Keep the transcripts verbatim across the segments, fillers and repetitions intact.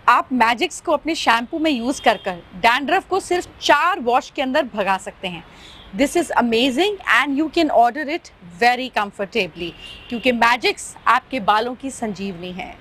आप मैजिक्स को अपने शैम्पू में यूज़ कर कर डैंड्रफ को सिर्फ चार वॉश के अंदर भगा सकते हैं। This is amazing and you can order it very comfortably, क्योंकि मैजिक्स आपके बालों की संजीवनी है।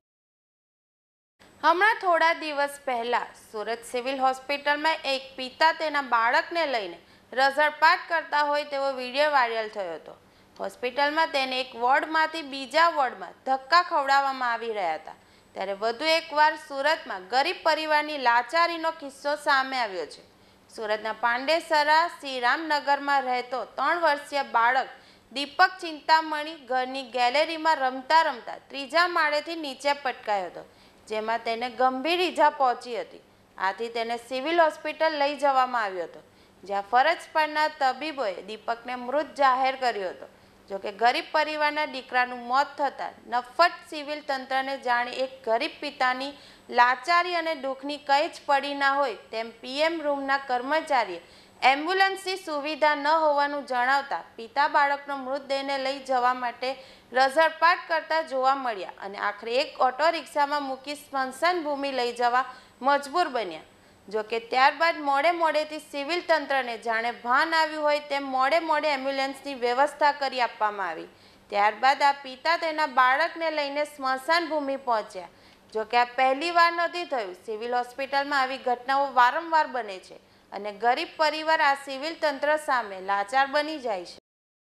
हमણાં થોડા દિવસ પહેલા સુરત સિવિલ હોસ્પિટલમાં એક પિતા તેના બાળકને લઈને રઝળપાટ કરતા હોય તેવો વિડીયો વાયરલ થયો હતો। હોસ્પિટલમાં તેને એક વોર્ડમાંથી બીજા વોર્ડમાં ધક્કા ખવડાવવામાં આવી રહ્યા હતા। ત્યારે વધુ એકવાર સુરતમાં ગરીબ પરિવારની લાચારીનો કિસ્સો સામે આવ્યો છે। સુરતના પાંડેસરા શ્રીરામનગરમાં રહેતો ત્રણ વર્ષીય બાળક દીપક ચિંતામણી ઘરની ગેલેરીમાં રમતા રમતા ત્રીજા માળેથી નીચે પટકાયો હતો, જેમાં તેને ગંભીર ઈજા પહોંચી હતી। આથી તેને સિવિલ હોસ્પિટલ લઈ જવામાં આવ્યો હતો, જ્યાં ફરજ પરના તબીબોએ દીપકને મૃત જાહેર કર્યો હતો। જોકે ગરીબ પરિવારના દીકરાનું મોત થતાં નફ્ફટ સિવિલ તંત્રને જાણે એક ગરીબ પિતાની લાચારી અને દુઃખની કંઈ જ પડી ના હોય તેમ પીએમ રૂમના કર્મચારીએ એમ્બ્યુલન્સની સુવિધા ન હોવાનું જણાવતા પિતા બાળકનો મૃતદેહને લઈ જવા માટે રઝળપાટ કરતા જોવા મળ્યા અને આખરે એક ઓટો રિક્ષામાં મૂકી સ્મશાન ભૂમિ લઈ જવા મજબૂર બન્યા। જોકે ત્યારબાદ મોડે મોડેથી સિવિલ તંત્રને જાણે ભાન આવ્યું હોય તેમ મોડે મોડે એમ્બ્યુલન્સની વ્યવસ્થા કરી આપવામાં આવી। ત્યારબાદ આ પિતા તેના બાળકને લઈને સ્મશાન ભૂમિ પહોંચ્યા। જોકે આ પહેલી વાર નથી થયું। સિવિલ હોસ્પિટલમાં આવી ઘટનાઓ વારંવાર બને છે અને ગરીબ પરિવાર આ સિવિલ તંત્ર સામે લાચાર બની જાય છે।